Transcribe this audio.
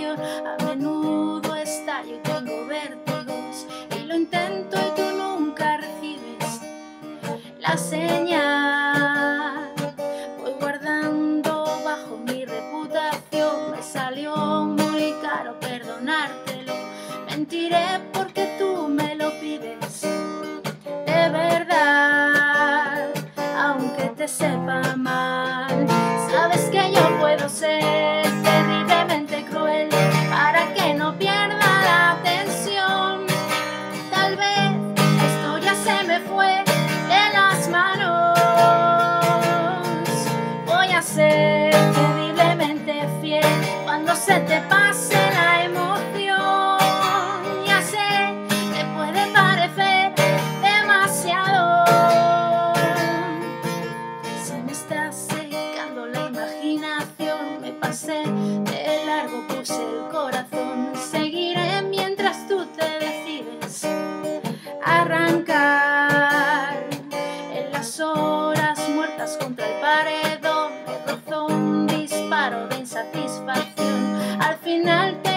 sensación. A menudo estallo y tengo vértigos y lo intento y tú nunca recibes la señal. Voy guardando bajo mi reputación, me salió muy caro perdonártelo. Mentiré porque tú me lo pides de verdad, aunque te sepa mal. Sabes que yo puedo ser terriblemente cruel para que no pierda la atención. Tal vez esto ya se me fue de las manos. Voy a ser terriblemente fiel cuando se te pase la emoción. Ya sé que puede parecer demasiado. Se me está secando la imaginación. Me pasé de largo, puse el corazón. Seguiré mientras tú te decides arrancar. En las horas muertas contra el paredón me rozó un disparo de insatisfacción. Al final te